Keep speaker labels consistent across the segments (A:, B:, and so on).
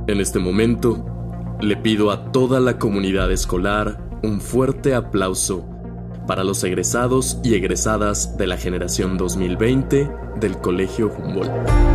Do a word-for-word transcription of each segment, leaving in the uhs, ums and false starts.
A: En este momento, le pido a toda la comunidad escolar un fuerte aplauso para los egresados y egresadas de la generación dos mil veinte del Colegio Humboldt.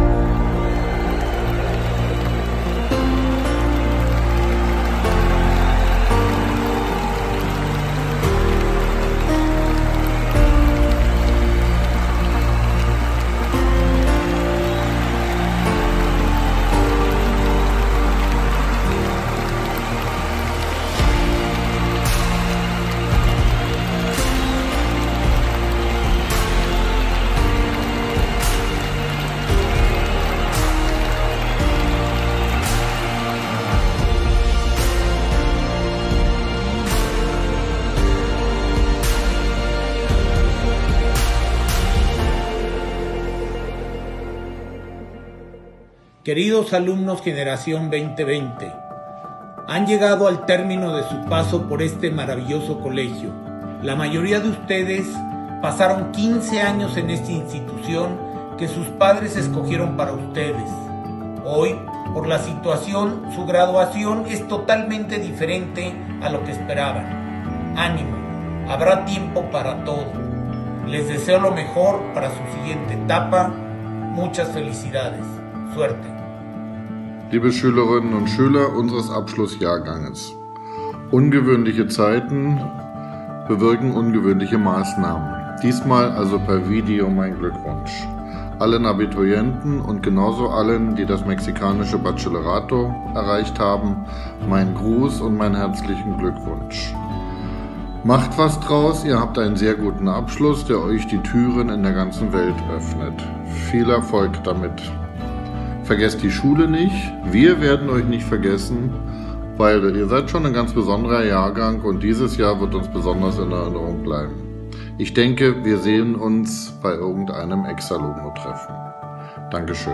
B: Queridos alumnos Generación veinte veinte, han llegado al término de su paso por este maravilloso colegio. La mayoría de ustedes pasaron quince años en esta institución que sus padres escogieron para ustedes. Hoy, por la situación, su graduación es totalmente diferente a lo que esperaban. Ánimo, habrá tiempo para todo. Les deseo lo mejor para su siguiente etapa. Muchas felicidades. Suerte.
C: Liebe Schülerinnen und Schüler unseres Abschlussjahrganges, ungewöhnliche Zeiten bewirken ungewöhnliche Maßnahmen. Diesmal also per Video mein Glückwunsch. Allen Abiturienten und genauso allen, die das mexikanische Bachillerato erreicht haben, mein Gruß und meinen herzlichen Glückwunsch. Macht was draus, ihr habt einen sehr guten Abschluss, der euch die Türen in der ganzen Welt öffnet. Viel Erfolg damit. Vergesst die Schule nicht, wir werden euch nicht vergessen, weil ihr seid schon ein ganz besonderer Jahrgang und dieses Jahr wird uns besonders in Erinnerung bleiben. Ich denke, wir sehen uns bei irgendeinem Ex-Alumno-Treffen. Dankeschön.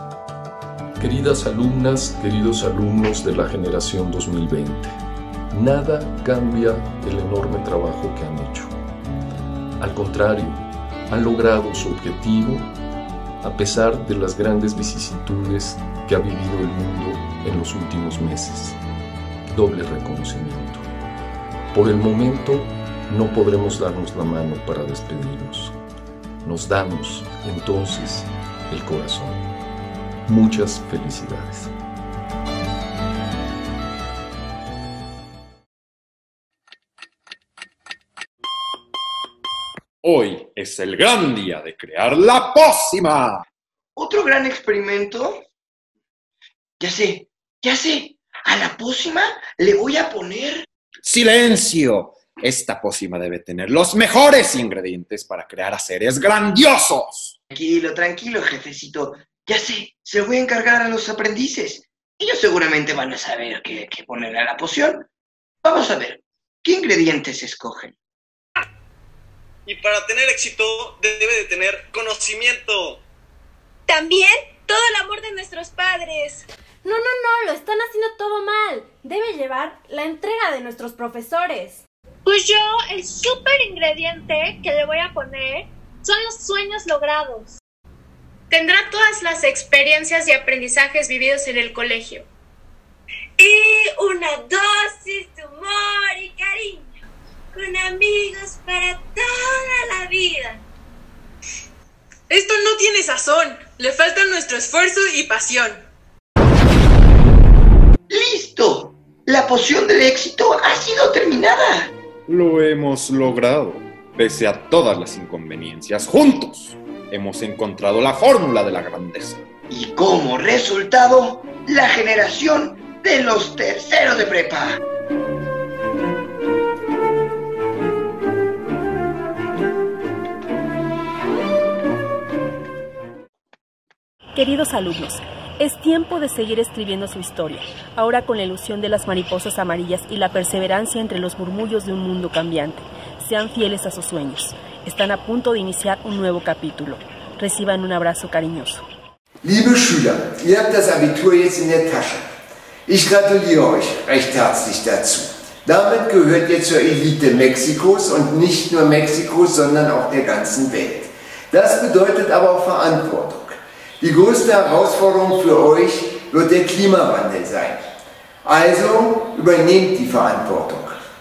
D: Queridas alumnas, queridos alumnos de la generación dos mil veinte, nada cambia el enorme trabajo que han hecho. Al contrario, han logrado su objetivo a pesar de las grandes vicisitudes que ha vivido el mundo en los últimos meses. Doble reconocimiento. Por el momento, no podremos darnos la mano para despedirnos. Nos damos, entonces, el corazón. Muchas felicidades.
E: Hoy es el gran día de crear la pócima.
F: ¿Otro gran experimento? Ya sé, ya sé. A la pócima le voy a poner...
E: ¡Silencio! Esta pócima debe tener los mejores ingredientes para crear aceres grandiosos.
F: Tranquilo, tranquilo, jefecito. Ya sé, se lo voy a encargar a los aprendices. Ellos seguramente van a saber qué, qué ponerle a la poción. Vamos a ver, ¿qué ingredientes escogen?
G: Y para tener éxito debe de tener conocimiento.
H: También todo el amor de nuestros padres.
I: No, no, no, lo están haciendo todo mal. Debe llevar la entrega de nuestros profesores.
H: Pues yo, el súper ingrediente que le voy a poner son los sueños logrados.
J: Tendrá todas las experiencias y aprendizajes vividos en el colegio.
H: Y una dosis de humor y cariño. Con amigos para toda la vida.
J: Esto no tiene sazón. Le falta nuestro esfuerzo y pasión.
F: ¡Listo! La poción del éxito ha sido terminada.
E: Lo hemos logrado. Pese a todas las inconveniencias, juntos hemos encontrado la fórmula de la grandeza.
F: Y como resultado, la generación de los terceros de prepa.
K: Queridos alumnos, es tiempo de seguir escribiendo su historia, ahora con la ilusión de las mariposas amarillas y la perseverancia entre los murmullos de un mundo cambiante. Sean fieles a sus sueños. Están a punto de iniciar un nuevo capítulo. Reciban un abrazo cariñoso.
L: Liebe Schüler, ihr habt das Abitur jetzt in der Tasche. Ich gratuliere euch recht herzlich dazu. Damit gehört ihr zur Elite Mexikos und nicht nur Mexikos, sondern auch der ganzen Welt. Das bedeutet aber auch Verantwortung. Die größte Herausforderung für euch wird der Klimawandel sein. Also übernehmt die Verantwortung.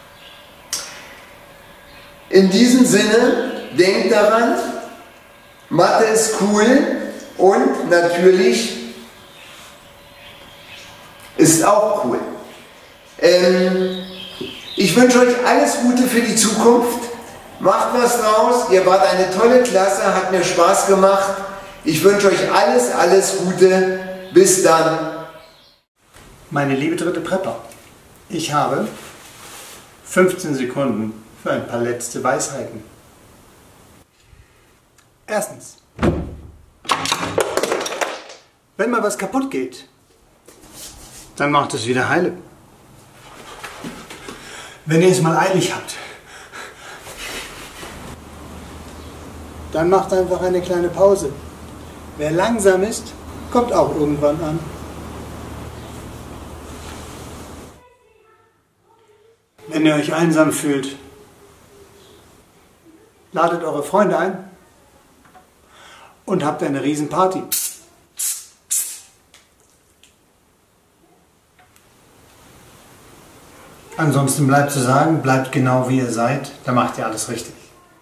L: In diesem Sinne, denkt daran, Mathe ist cool und natürlich ist auch cool. Ähm, ich wünsche euch alles Gute für die Zukunft. Macht was draus. Ihr wart eine tolle Klasse, hat mir Spaß gemacht. Ich wünsche euch alles, alles Gute. Bis dann.
M: Meine liebe dritte Prepper, ich habe fünfzehn Sekunden für ein paar letzte Weisheiten. Erstens. Wenn mal was kaputt geht, dann macht es wieder heile. Wenn ihr es mal eilig habt, dann macht einfach eine kleine Pause. Wer langsam ist, kommt auch irgendwann an. Wenn ihr euch einsam fühlt, ladet eure Freunde ein und habt eine Riesenparty. Ansonsten bleibt zu sagen, bleibt genau wie ihr seid, dann macht ihr alles richtig.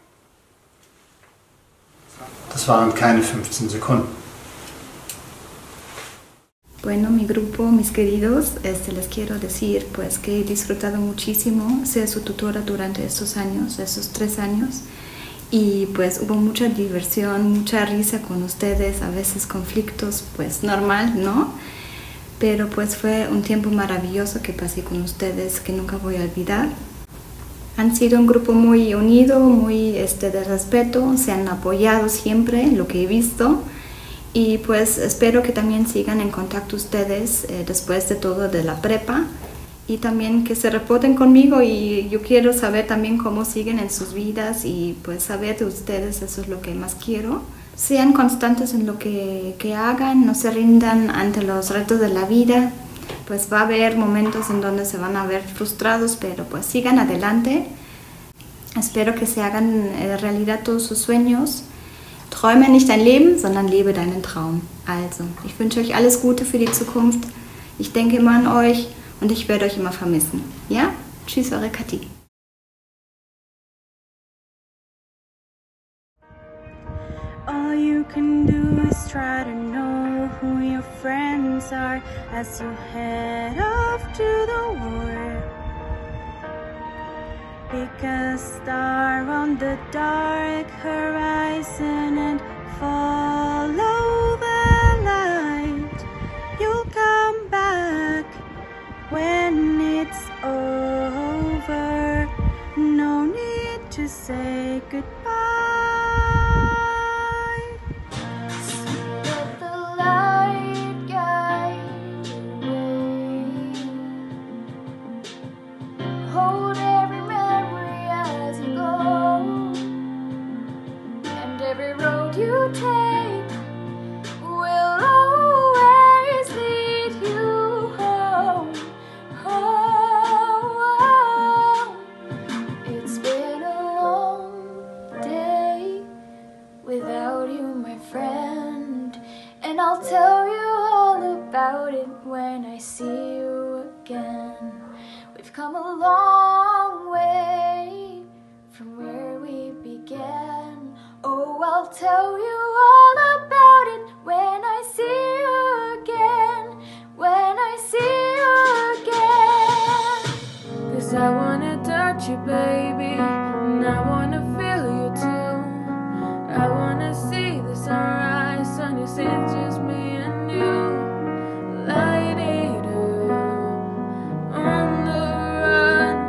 M: Das waren keine fünfzehn Sekunden.
N: Bueno, mi grupo, mis queridos, este, les quiero decir pues que he disfrutado muchísimo ser su tutora durante estos años, estos tres años, y pues hubo mucha diversión, mucha risa con ustedes, a veces conflictos, pues normal, ¿no? Pero pues fue un tiempo maravilloso que pasé con ustedes que nunca voy a olvidar. Han sido un grupo muy unido, muy este, de respeto, se han apoyado siempre, lo que he visto. Y pues espero que también sigan en contacto ustedes eh, después de todo de la prepa. Y también que se reporten conmigo y yo quiero saber también cómo siguen en sus vidas y pues saber de ustedes, eso es lo que más quiero. Sean constantes en lo que, que hagan, no se rindan ante los retos de la vida. Pues va a haber momentos en donde se van a ver frustrados, pero pues sigan adelante. Espero que se hagan eh, realidad todos sus sueños. Träume nicht dein Leben, sondern lebe deinen Traum. Also, ich wünsche euch alles Gute für die Zukunft. Ich denke immer an euch und ich werde euch immer vermissen. Ja? Tschüss, eure Kathi.
O: All you can do is try to know who your friends are as you head off to the war. Pick a star on the dark horizon and follow the light. You'll come back when it's over. No need to say goodbye.
P: Let the light guide the way. Hold every memory as you go, and every road you take will always lead you home. Home. It's been a long day without you, my friend, and I'll tell you all about it when I see you again. We've come a long way from where we began. Oh, I'll tell you all about it when I see you again. When I see you again. 'Cause I wanna touch you, baby, and I wanna feel you too. I wanna see the sunrise on your skin, just me and you. Light it up on the run.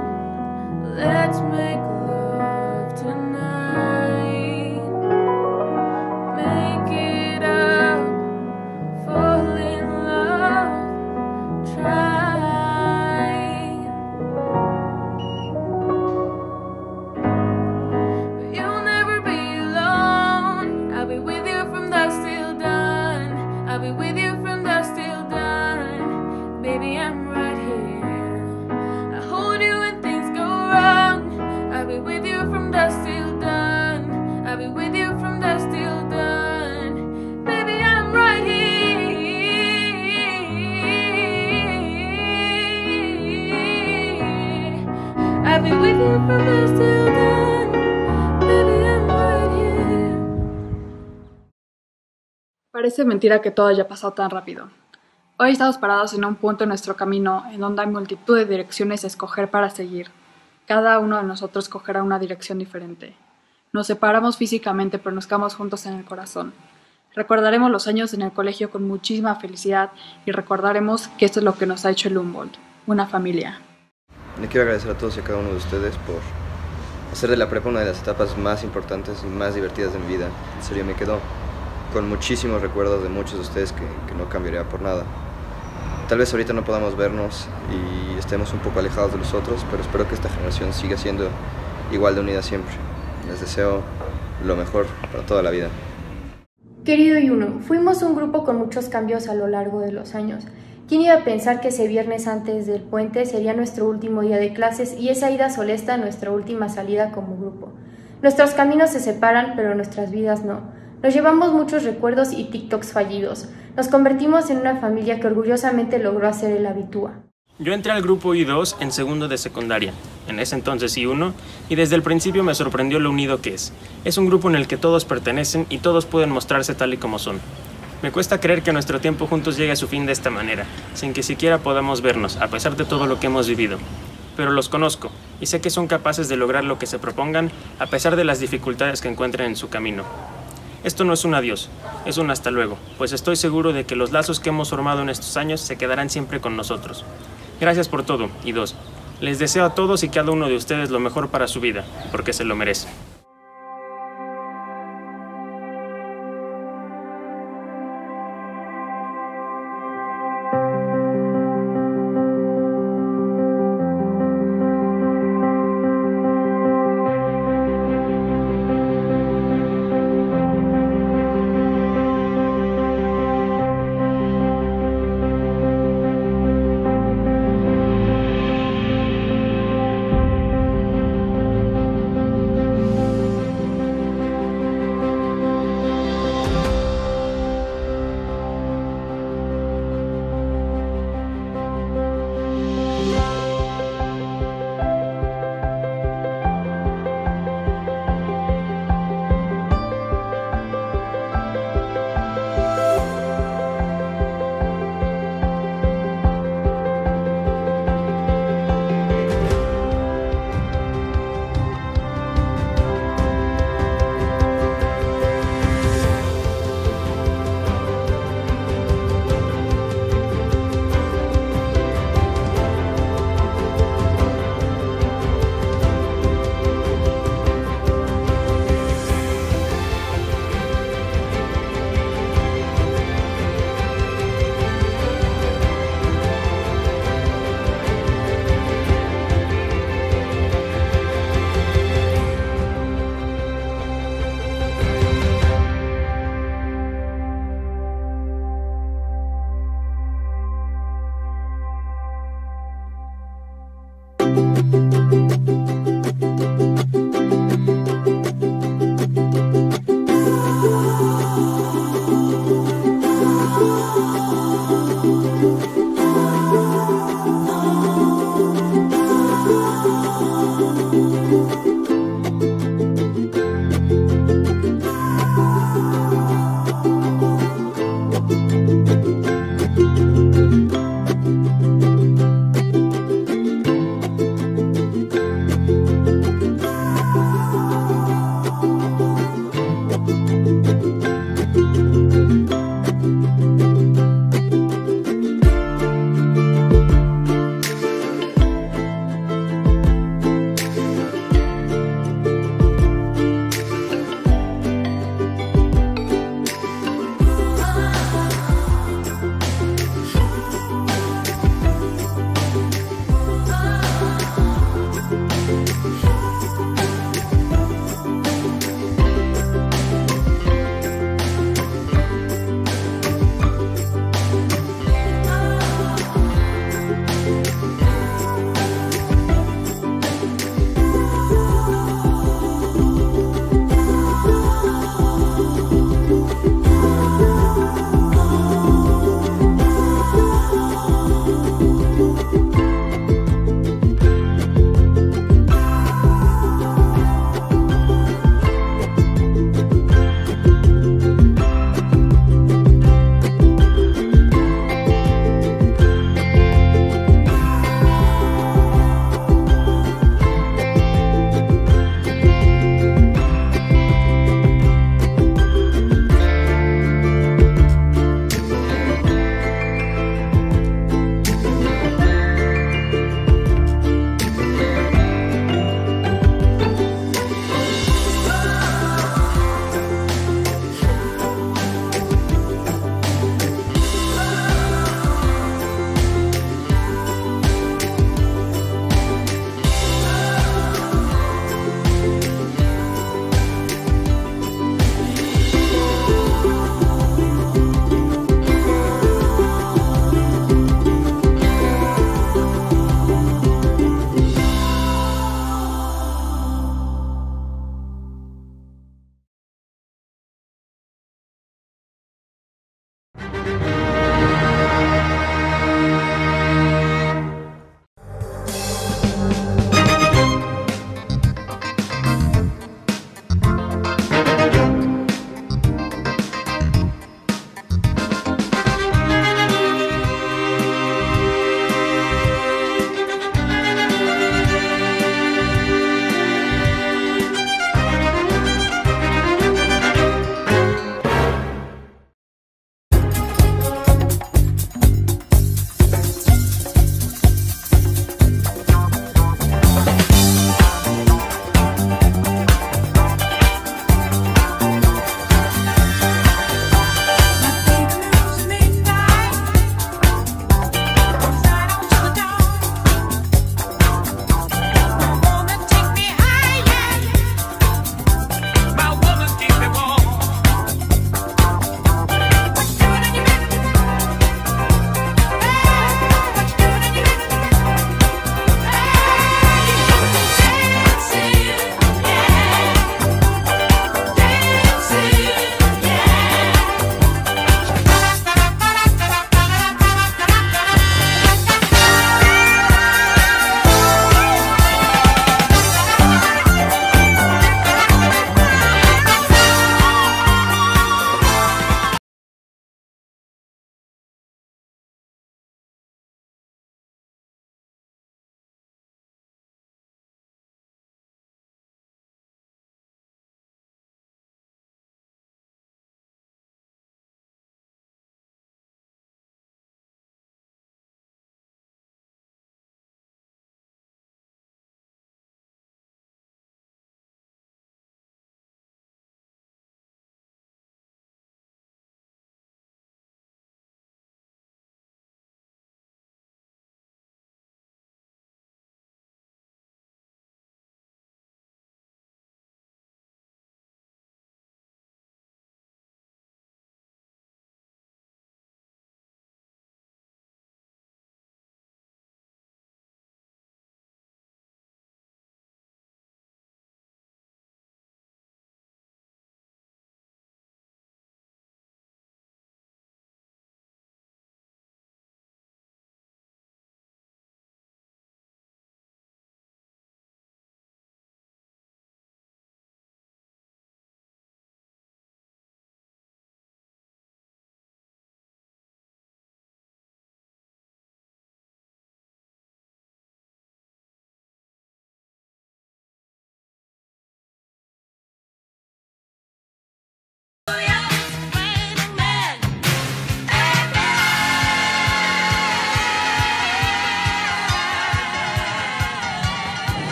Q: Parece mentira que todo haya pasado tan rápido. Hoy estamos parados en un punto en nuestro camino en donde hay multitud de direcciones a escoger para seguir. Cada uno de nosotros cogerá una dirección diferente. Nos separamos físicamente, pero nos quedamos juntos en el corazón. Recordaremos los años en el colegio con muchísima felicidad y recordaremos que esto es lo que nos ha hecho el Humboldt, una familia.
R: Le quiero agradecer a todos y a cada uno de ustedes por hacer de la prepa una de las etapas más importantes y más divertidas de mi vida. En serio, me quedo con muchísimos recuerdos de muchos de ustedes que, que no cambiaría por nada. Tal vez ahorita no podamos vernos y estemos un poco alejados de los otros, pero espero que esta generación siga siendo igual de unida siempre. Les deseo lo mejor para toda la vida.
S: Querido Yuno, fuimos un grupo con muchos cambios a lo largo de los años. ¿Quién iba a pensar que ese viernes antes del puente sería nuestro último día de clases y esa ida solesta nuestra última salida como grupo? Nuestros caminos se separan, pero nuestras vidas no. Nos llevamos muchos recuerdos y TikToks fallidos. Nos convertimos en una familia que orgullosamente logró hacer el Habitúa.
T: Yo entré al grupo I dos en segundo de secundaria, en ese entonces I uno, y desde el principio me sorprendió lo unido que es. Es un grupo en el que todos pertenecen y todos pueden mostrarse tal y como son. Me cuesta creer que nuestro tiempo juntos llegue a su fin de esta manera, sin que siquiera podamos vernos, a pesar de todo lo que hemos vivido. Pero los conozco, y sé que son capaces de lograr lo que se propongan, a pesar de las dificultades que encuentren en su camino. Esto no es un adiós, es un hasta luego, pues estoy seguro de que los lazos que hemos formado en estos años se quedarán siempre con nosotros. Gracias por todo, I dos. Les deseo a todos y cada uno de ustedes lo mejor para su vida, porque se lo merecen.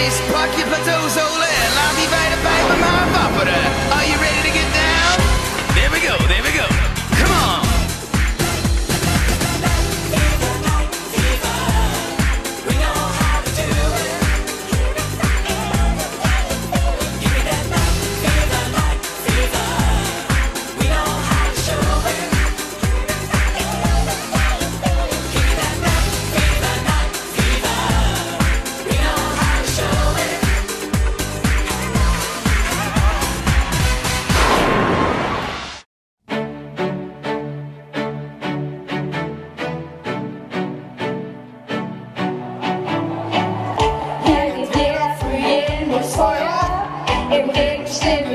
U: Miss Park your plateaus, ole. La viva de baby, my opera. Are you ready to get down? There we go, there we go. Come on.
V: Feuer im höchsten